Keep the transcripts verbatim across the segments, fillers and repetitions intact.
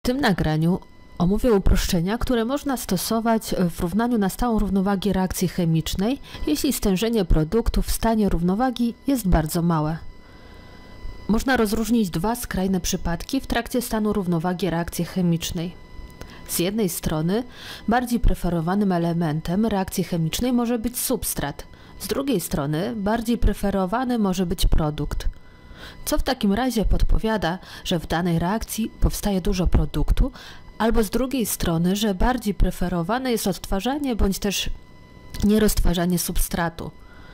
tym nagraniu omówię uproszczenia, które można stosować w równaniu na stałą równowagi reakcji chemicznej, jeśli stężenie produktu w stanie równowagi jest bardzo małe. Można rozróżnić dwa skrajne przypadki w trakcie stanu równowagi reakcji chemicznej. Z jednej strony bardziej preferowanym elementem reakcji chemicznej może być substrat, z drugiej strony bardziej preferowany może być produkt. Co w takim razie podpowiada, że w danej reakcji powstaje dużo produktu, albo z drugiej strony, że bardziej preferowane jest odtwarzanie bądź też nieroztwarzanie substratu.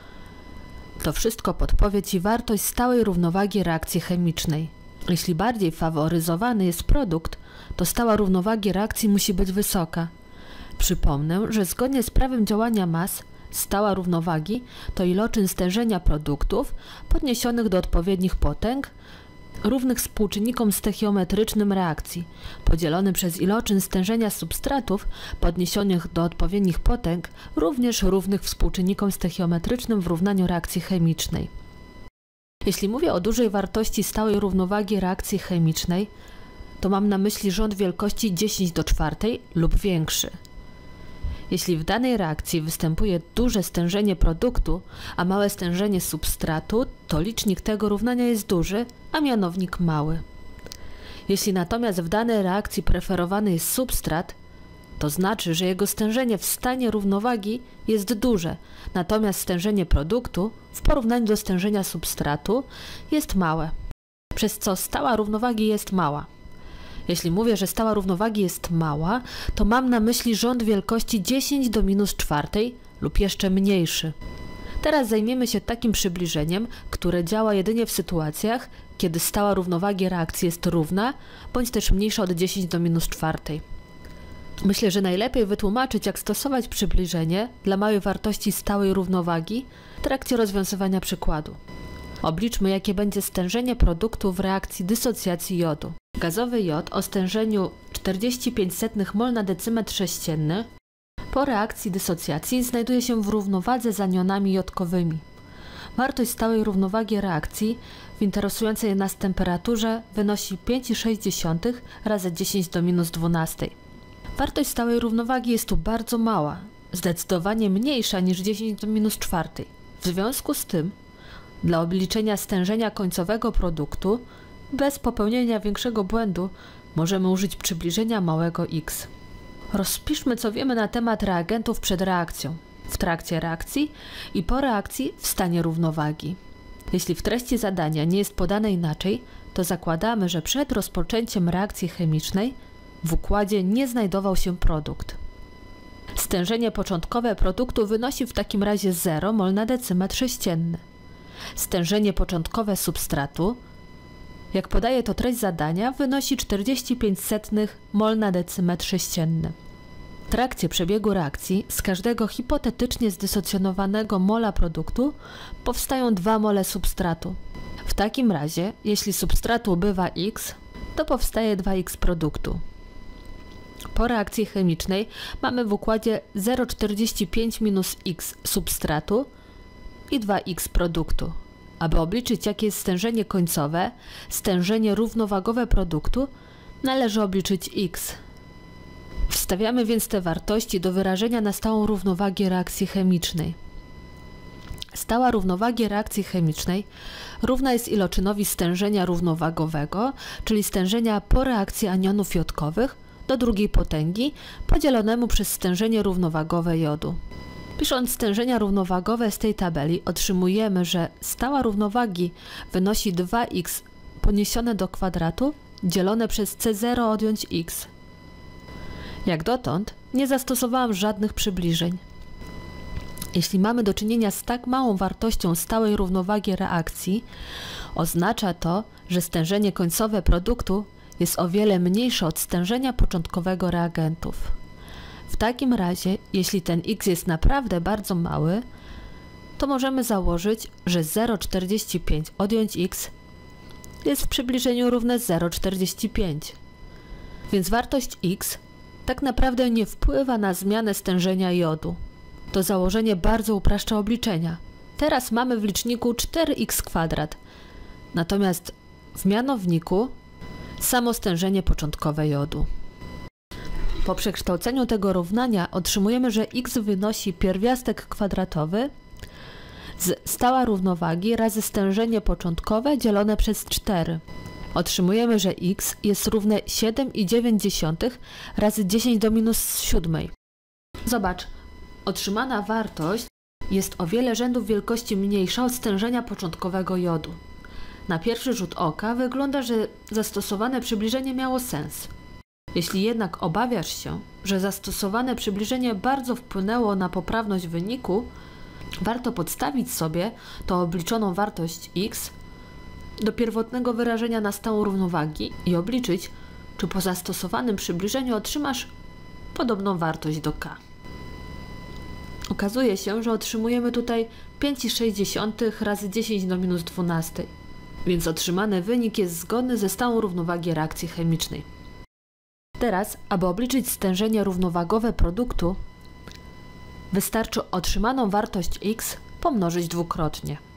To wszystko podpowie Ci wartość stałej równowagi reakcji chemicznej. Jeśli bardziej faworyzowany jest produkt, to stała równowagi reakcji musi być wysoka. Przypomnę, że zgodnie z prawem działania mas, stała równowagi to iloczyn stężenia produktów podniesionych do odpowiednich potęg równych współczynnikom stoichiometrycznym reakcji, podzielony przez iloczyn stężenia substratów podniesionych do odpowiednich potęg również równych współczynnikom stoichiometrycznym w równaniu reakcji chemicznej. Jeśli mówię o dużej wartości stałej równowagi reakcji chemicznej, to mam na myśli rząd wielkości dziesięć do czwartej lub większy. Jeśli w danej reakcji występuje duże stężenie produktu, a małe stężenie substratu, to licznik tego równania jest duży, a mianownik mały. Jeśli natomiast w danej reakcji preferowany jest substrat, to znaczy, że jego stężenie w stanie równowagi jest duże, natomiast stężenie produktu w porównaniu do stężenia substratu jest małe, przez co stała równowagi jest mała. Jeśli mówię, że stała równowagi jest mała, to mam na myśli rząd wielkości dziesięć do minus czwartej lub jeszcze mniejszy. Teraz zajmiemy się takim przybliżeniem, które działa jedynie w sytuacjach, kiedy stała równowagi reakcji jest równa, bądź też mniejsza od dziesięć do minus czwartej. Myślę, że najlepiej wytłumaczyć, jak stosować przybliżenie dla małej wartości stałej równowagi w trakcie rozwiązywania przykładu. Obliczmy, jakie będzie stężenie produktu w reakcji dysocjacji jodu. Gazowy jod o stężeniu czterdzieści pięć setnych mol na decymetr sześcienny po reakcji dysocjacji znajduje się w równowadze z anionami jodkowymi. Wartość stałej równowagi reakcji w interesującej nas temperaturze wynosi pięć przecinek sześć dziesiątych razy dziesięć do minus dwunastej. Wartość stałej równowagi jest tu bardzo mała, zdecydowanie mniejsza niż dziesięć do minus czwartej. W związku z tym, dla obliczenia stężenia końcowego produktu, bez popełnienia większego błędu, możemy użyć przybliżenia małego x. Rozpiszmy, co wiemy na temat reagentów przed reakcją, w trakcie reakcji i po reakcji w stanie równowagi. Jeśli w treści zadania nie jest podane inaczej, to zakładamy, że przed rozpoczęciem reakcji chemicznej w układzie nie znajdował się produkt. Stężenie początkowe produktu wynosi w takim razie zero mol na decymetr sześcienny. Stężenie początkowe substratu, jak podaje to treść zadania, wynosi czterdzieści pięć setnych mol na decymetr sześcienny. W trakcie przebiegu reakcji z każdego hipotetycznie zdysocjonowanego mola produktu powstają dwa mole substratu. W takim razie, jeśli substratu ubywa x, to powstaje dwa x produktu. Po reakcji chemicznej mamy w układzie zero przecinek czterdzieści pięć minus x substratu i dwa x produktu. Aby obliczyć, jakie jest stężenie końcowe, stężenie równowagowe produktu, należy obliczyć x. Wstawiamy więc te wartości do wyrażenia na stałą równowagę reakcji chemicznej. Stała równowagi reakcji chemicznej równa jest iloczynowi stężenia równowagowego, czyli stężenia po reakcji anionów jodkowych do drugiej potęgi podzielonemu przez stężenie równowagowe jodu. Pisząc stężenia równowagowe z tej tabeli, otrzymujemy, że stała równowagi wynosi dwa x poniesione do kwadratu dzielone przez c zero odjąć x. Jak dotąd nie zastosowałam żadnych przybliżeń. Jeśli mamy do czynienia z tak małą wartością stałej równowagi reakcji, oznacza to, że stężenie końcowe produktu jest o wiele mniejsze od stężenia początkowego reagentów. W takim razie, jeśli ten x jest naprawdę bardzo mały, to możemy założyć, że zero przecinek czterdzieści pięć odjąć x jest w przybliżeniu równe zero przecinek czterdzieści pięć. Więc wartość x tak naprawdę nie wpływa na zmianę stężenia jodu. To założenie bardzo upraszcza obliczenia. Teraz mamy w liczniku cztery x kwadrat, natomiast w mianowniku samo stężenie początkowe jodu. Po przekształceniu tego równania otrzymujemy, że x wynosi pierwiastek kwadratowy z stała równowagi razy stężenie początkowe dzielone przez cztery. Otrzymujemy, że x jest równe siedem przecinek dziewięć razy dziesięć do minus siódmej. Zobacz, otrzymana wartość jest o wiele rzędów wielkości mniejsza od stężenia początkowego jodu. Na pierwszy rzut oka wygląda, że zastosowane przybliżenie miało sens. Jeśli jednak obawiasz się, że zastosowane przybliżenie bardzo wpłynęło na poprawność wyniku, warto podstawić sobie tą obliczoną wartość x do pierwotnego wyrażenia na stałą równowagi i obliczyć, czy po zastosowanym przybliżeniu otrzymasz podobną wartość do k. Okazuje się, że otrzymujemy tutaj pięć przecinek sześć razy dziesięć do minus dwunastej, więc otrzymany wynik jest zgodny ze stałą równowagi reakcji chemicznej. Teraz, aby obliczyć stężenie równowagowe produktu, wystarczy otrzymaną wartość x pomnożyć dwukrotnie.